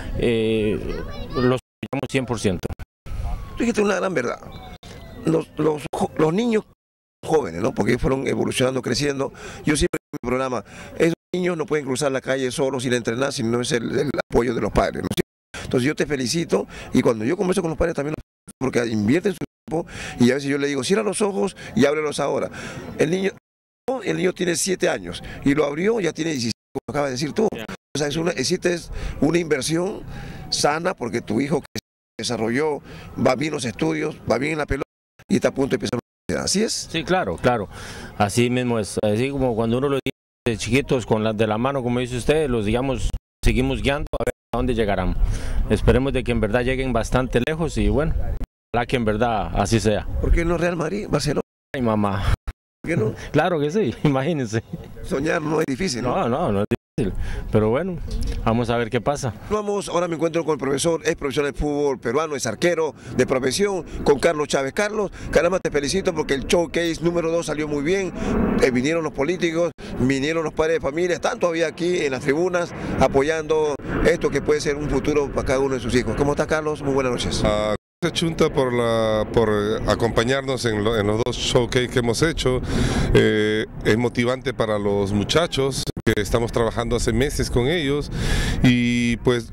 los apoyamos 100%. Tú dijiste una gran verdad. Los niños jóvenes, ¿no? Porque ellos fueron evolucionando, creciendo. Yo siempre en mi programa, esos niños no pueden cruzar la calle solos sin entrenar, si no es el apoyo de los padres, ¿no? Entonces yo te felicito, y cuando yo converso con los padres también, porque invierten su tiempo, y a veces yo le digo, cierra los ojos y ábrelos ahora. El niño tiene 7 años y lo abrió, ya tiene 16, como acabas de decir tú. O sea, existe una inversión sana, porque tu hijo que se desarrolló, va bien en los estudios, va bien en la pelota y está a punto de empezar la universidad. ¿Así es? Sí, claro, claro. Así mismo es. Así como cuando uno los de chiquitos de la mano, como dice usted, los digamos, seguimos guiando a ver a dónde llegarán. Esperemos de que en verdad lleguen bastante lejos y bueno, ojalá que en verdad así sea. ¿Por qué no Real Madrid, Barcelona? Ay, mamá. ¿Por qué no? Claro que sí, imagínense. Soñar no es difícil, ¿no? No es difícil. Pero bueno, vamos a ver qué pasa. Ahora me encuentro con el profesor, es profesor de fútbol peruano, es arquero de profesión, con Carlos Chávez. Carlos, caramba, te felicito porque el showcase número 2 salió muy bien. Vinieron los políticos, vinieron los padres de familia, están todavía aquí en las tribunas apoyando esto que puede ser un futuro para cada uno de sus hijos. ¿Cómo está, Carlos? Muy buenas noches. Gracias, Chunta, por acompañarnos en los 2 showcase que hemos hecho. Es motivante para los muchachos, que estamos trabajando hace meses con ellos, y pues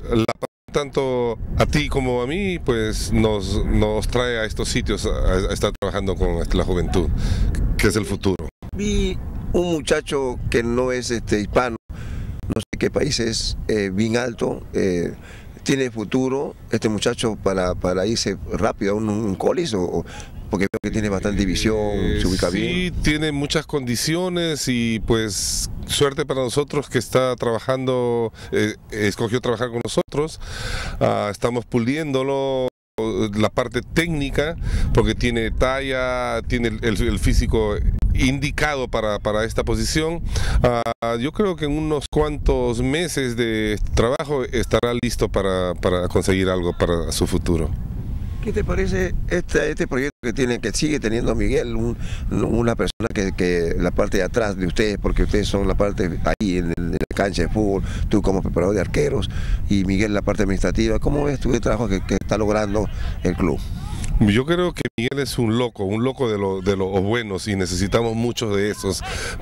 tanto a ti como a mí pues nos trae a estos sitios a estar trabajando con la juventud, que es el futuro. Vi un muchacho que no es hispano, no sé qué país es, bien alto, tiene futuro este muchacho para irse rápido a un college, porque veo que tiene bastante visión, se ubica bien. Sí, tiene muchas condiciones y pues suerte para nosotros que está trabajando, escogió trabajar con nosotros. Estamos puliéndolo la parte técnica, porque tiene talla, tiene el físico indicado para esta posición. Yo creo que en unos cuantos meses de trabajo estará listo para conseguir algo para su futuro. ¿Qué te parece este proyecto que sigue teniendo Miguel, una persona que la parte de atrás de ustedes, porque ustedes son la parte ahí en la cancha de fútbol, tú como preparador de arqueros y Miguel la parte administrativa? ¿Cómo ves tú el trabajo que está logrando el club? Yo creo que Miguel es un loco de los buenos, y necesitamos muchos de esos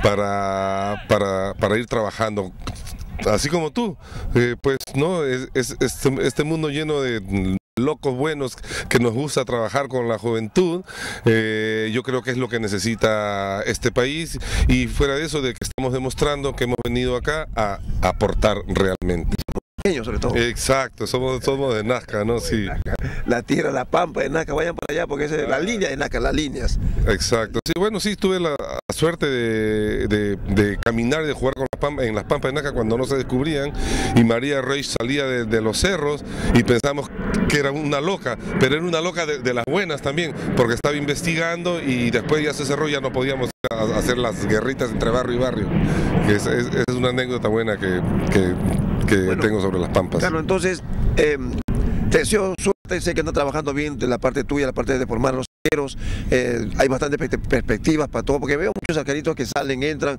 para ir trabajando. Así como tú, pues no, este mundo lleno de locos buenos que nos gusta trabajar con la juventud. Yo creo que es lo que necesita este país, y fuera de eso, de que estamos demostrando que hemos venido acá a aportar realmente. Sobre todo. Exacto, somos de Nazca, ¿no? Sí. La tierra, la pampa de Nazca, vayan para allá porque es la línea de Nazca, las líneas. Exacto. Sí, bueno, sí, tuve la suerte de caminar y de jugar con en las pampas de Nazca cuando no se descubrían, y María Reich salía de los cerros y pensamos que era una loca, pero era una loca de las buenas también, porque estaba investigando, y después ya se cerró, ya no podíamos hacer las guerritas entre barrio y barrio. Es una anécdota buena que bueno, tengo sobre las pampas. Carlos, entonces, te deseo suerte, sé que anda trabajando bien de la parte tuya, la parte de formar los arqueros, hay bastantes perspectivas para todo, porque veo muchos arqueritos que salen, entran,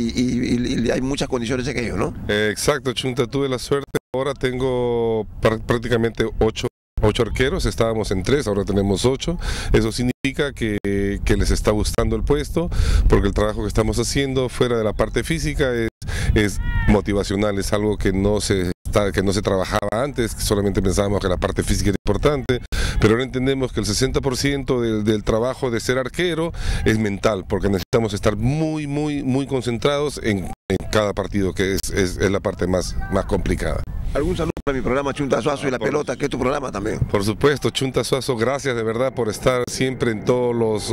y hay muchas condiciones en ellos, ¿no? Exacto, Chunta, tuve la suerte, ahora tengo prácticamente 8 arqueros, estábamos en 3, ahora tenemos 8. Eso significa que les está gustando el puesto, porque el trabajo que estamos haciendo fuera de la parte física es motivacional, es algo que no se trabajaba antes, que solamente pensábamos que la parte física era importante, pero ahora entendemos que el 60% del trabajo de ser arquero es mental, porque necesitamos estar muy concentrados en cada partido, que es la parte más complicada. ¿Algún saludo para mi programa Chunta Suazo y la pelota, que es tu programa también? Por supuesto, Chunta Suazo, gracias de verdad por estar siempre en todos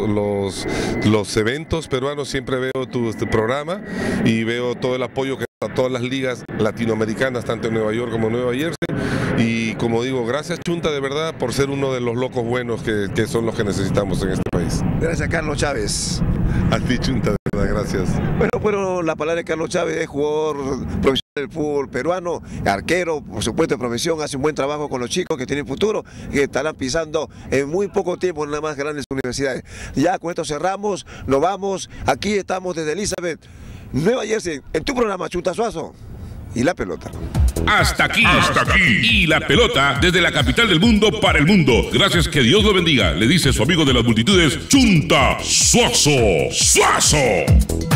los eventos peruanos. Siempre veo tu programa y veo todo el apoyo que da a todas las ligas latinoamericanas, tanto en Nueva York como en Nueva Jersey. Y como digo, gracias, Chunta, de verdad, por ser uno de los locos buenos que son los que necesitamos en este país. Gracias, Carlos Chávez. A ti, Chunta, de verdad, gracias. Bueno, la palabra de Carlos Chávez, es jugador profesional del fútbol peruano, arquero, por supuesto de profesión, hace un buen trabajo con los chicos que tienen futuro, que estarán pisando en muy poco tiempo en las más grandes universidades. Ya con esto cerramos, nos vamos, aquí estamos desde Elizabeth, Nueva Jersey, en tu programa Chunta Suazo y la pelota. Hasta aquí. Y la pelota desde la capital del mundo para el mundo. Gracias, que Dios lo bendiga. Le dice su amigo de las multitudes, Chunta Suazo.